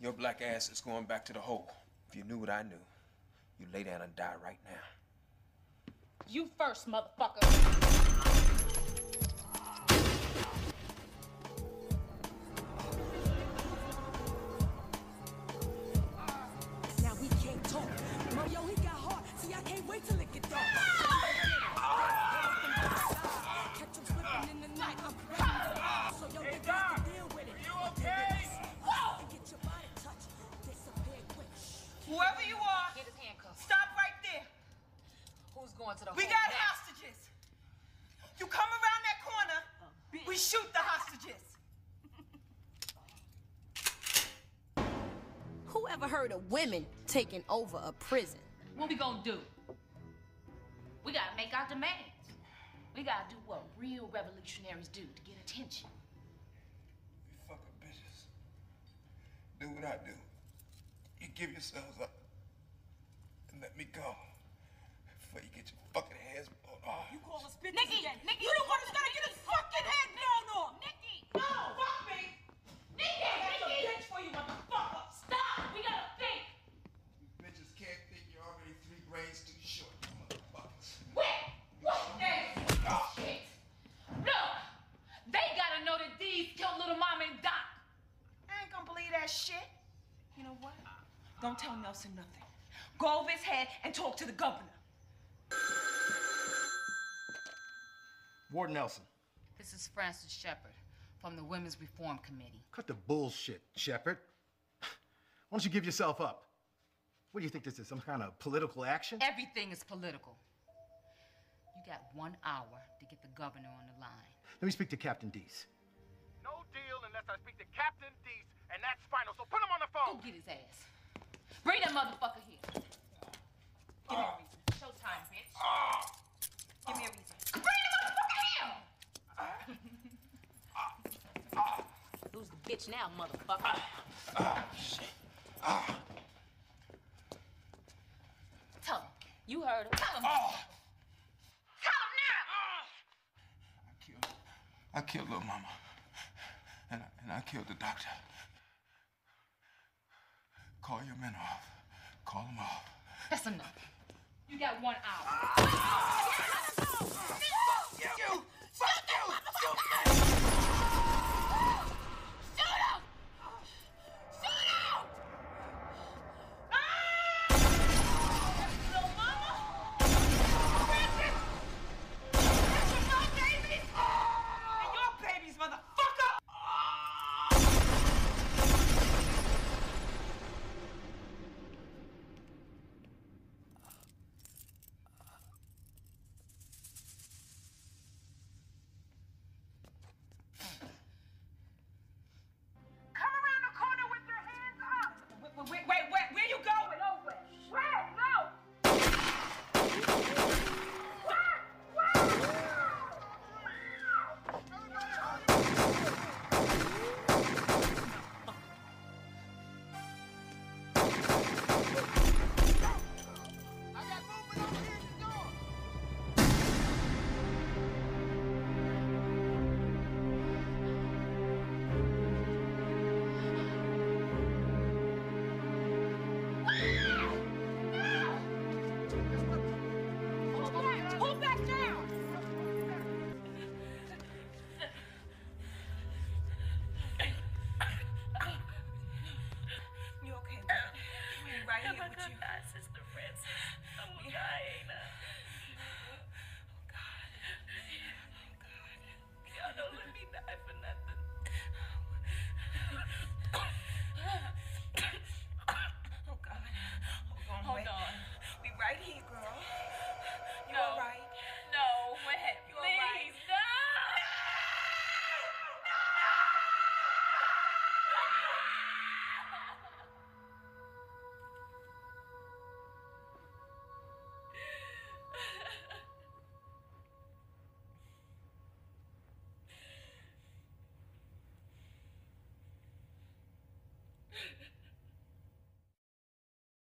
Your black ass is going back to the hole. If you knew what I knew, you'd lay down and die right now. You first, motherfucker. Now we can't talk. Yo, he got hard. See, I can't wait till it gets dark. Catch him slipping in the night. I'm ready. So yo, you got to deal with it. You okay? Whoa! Get your body touched. Disappear quick. Whoever you are, get his handcuffs. Stop right there. Who's going to the We got hostages. You come around that corner, we shoot the hostages. Who ever heard of women taking over a prison? What we gonna do? We gotta make our demands. We gotta do what real revolutionaries do to get attention. You fucking bitches. Do what I do. You give yourselves up and let me go before you get your fucking heads blown off. You call us bitches Nikki! again. Nikki! You the one who's gonna get his fucking head blown off! Nikki! No! Fuck me! Nikki! That's a Nikki! bitch for you, motherfucker! Stop! We gotta think! You bitches can't think you're already 3 grades too short, you motherfuckers. Wait! What is shit? Look! They gotta know that Dease killed little mama and Doc. I ain't gonna believe that shit. You know what? Don't tell Nelson nothing. Go over his head and talk to the governor. Warden Nelson. This is Francis Shepard from the Women's Reform Committee. Cut the bullshit, Shepard. Why don't you give yourself up? What do you think this is, some kind of political action? Everything is political. You got 1 hour to get the governor on the line. Let me speak to Captain Dease. No deal unless I speak to Captain Dease, and that's final. So put him on the phone. Go get his ass. Bring that motherfucker here. Give me a reason. Showtime, bitch. Give me a reason. Bring the motherfucker here! Who's the bitch now, motherfucker? Shit. Tell him. You heard him. Tell him. Tell him now! I killed little mama. And I killed the doctor. Call your men off. Call them off. That's enough. You got 1 hour.